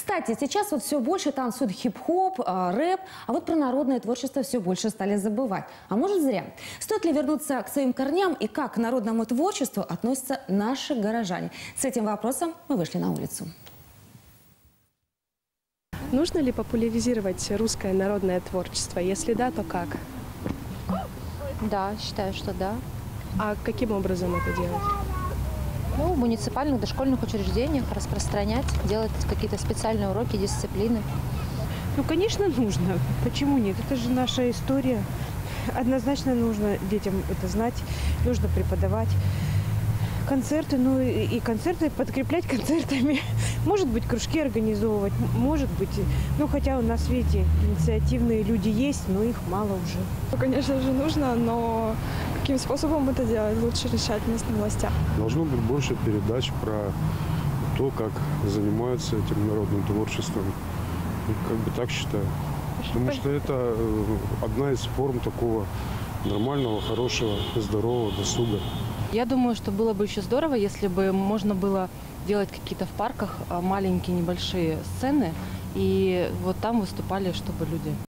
Кстати, сейчас вот все больше танцуют хип-хоп, рэп, а вот про народное творчество все больше стали забывать. А может зря. Стоит ли вернуться к своим корням и как к народному творчеству относятся наши горожане? С этим вопросом мы вышли на улицу. Нужно ли популяризировать русское народное творчество? Если да, то как? Да, считаю, что да. А каким образом это делать? Ну, в муниципальных дошкольных учреждениях распространять, делать какие-то специальные уроки, дисциплины. Ну, конечно, нужно. Почему нет? Это же наша история. Однозначно нужно детям это знать, нужно преподавать. Концерты, ну и концерты подкреплять концертами. Может быть, кружки организовывать, может быть, ну хотя на свете инициативные люди есть, но их мало уже. Ну, конечно же, нужно, но каким способом это делать, лучше решать местным властям. Должно быть больше передач про то, как занимаются этим народным творчеством. Как бы так считаю. Потому что это одна из форм такого нормального, хорошего, здорового досуга. Я думаю, что было бы еще здорово, если бы можно было делать какие-то в парках маленькие небольшие сцены, и вот там выступали, чтобы люди.